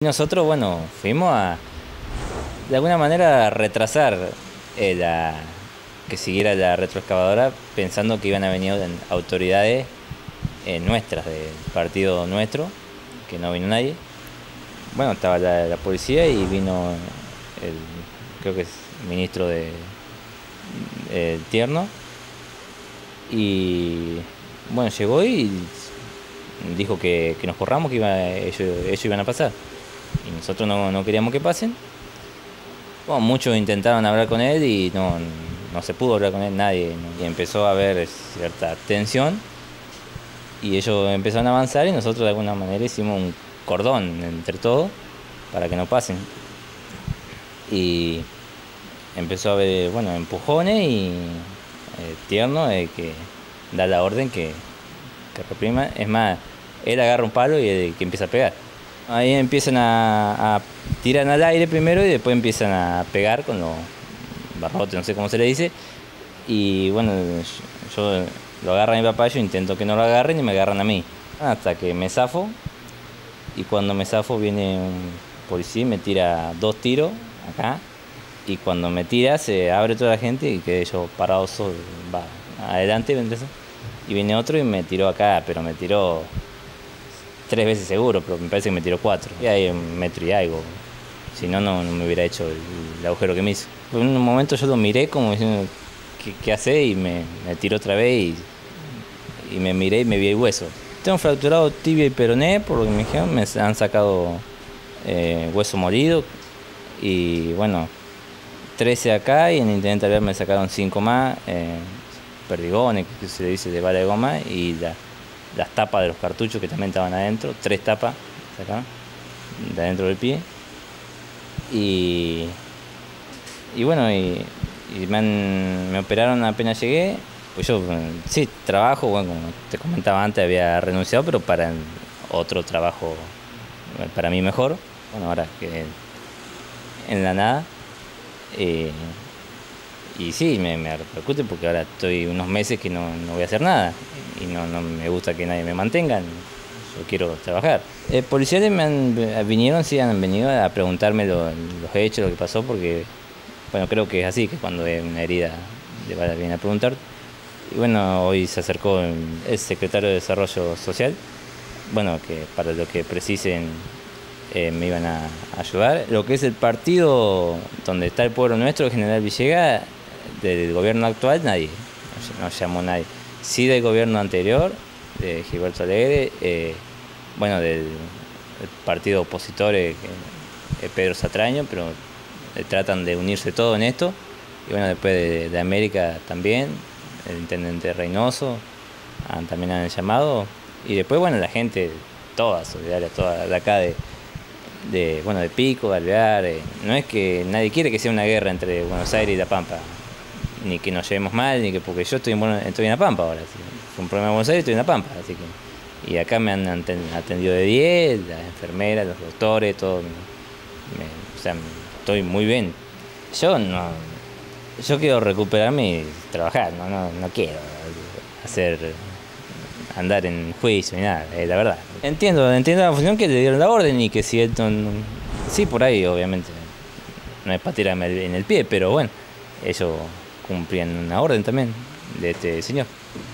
Nosotros, bueno, fuimos de alguna manera, a retrasar que siguiera la retroexcavadora, pensando que iban a venir autoridades nuestras, del partido nuestro, que no vino nadie. Bueno, estaba la policía y vino creo que es ministro de Tierno, y bueno, llegó y dijo que nos corramos, que ellos iban a pasar. Y nosotros no queríamos que pasen. Bueno, muchos intentaron hablar con él y no se pudo hablar con él, nadie. Y empezó a haber cierta tensión y ellos empezaron a avanzar y nosotros de alguna manera hicimos un cordón entre todos para que no pasen. Y empezó a haber, bueno, empujones y Tierno que da la orden que reprima. Es más, él agarra un palo y que empieza a pegar. Ahí empiezan a tirar al aire primero y después empiezan a pegar con los barrotes, no sé cómo se le dice. Y bueno, yo lo agarra mi papá, yo intento que no lo agarren y me agarran a mí. Hasta que me zafo, y cuando me zafo viene un policía y me tira 2 tiros acá. Y cuando me tira se abre toda la gente y quedé yo parado solo, adelante, y viene otro y me tiró acá, pero me tiró 3 veces seguro, pero me parece que me tiró 4. Y hay 1 metro y algo. Si no, no me hubiera hecho el agujero que me hizo. En un momento yo lo miré como diciendo, ¿qué hace? Y me tiró otra vez y me miré y me vi el hueso. Tengo fracturado tibia y peroné, por lo que me dijeron. Me han sacado hueso molido y bueno, 13 acá, y en el intendente Alvear me sacaron 5 más, perdigones, que se le dice, de bala de goma, y las tapas de los cartuchos que también estaban adentro, 3 tapas sacaron de adentro del pie. Y bueno, y me operaron apenas llegué. Pues yo sí trabajo, bueno, como te comentaba antes, había renunciado, pero para otro trabajo para mí mejor. Bueno, ahora que en la nada. Y sí, me repercute porque ahora estoy unos meses que no voy a hacer nada y no me gusta que nadie me mantenga. Yo quiero trabajar. Policiales han venido a preguntarme los hechos, lo que pasó, porque bueno, creo que es así, que cuando hay una herida le vienen a preguntar. Y bueno, hoy se acercó el secretario de Desarrollo Social, bueno, que para lo que precisen me iban a ayudar. Lo que es el partido donde está el pueblo nuestro, General Villegas, del gobierno actual, nadie, no llamó nadie. Sí, del gobierno anterior, de Gilberto Alegre, bueno, del partido opositor, Pedro Satraño, pero tratan de unirse todos en esto. Y bueno, después de América también, el intendente Reynoso, también han llamado. Y después, bueno, la gente, toda solidaria, toda de acá, de Pico, de Alvear. No es que nadie quiere que sea una guerra entre Buenos Aires y La Pampa, ni que nos llevemos mal, ni que porque yo estoy en La Pampa ahora. Fue un problema en Buenos Aires, estoy en La Pampa, así que. Y acá me han atendido de 10, las enfermeras, los doctores, todo. O sea, estoy muy bien. Yo quiero recuperarme y trabajar, no quiero andar en juicio ni nada, la verdad. Entiendo la función que le dieron la orden, y que si él sí, por ahí obviamente no es para tirarme en el pie, pero bueno, ellos cumplían una orden también de este señor.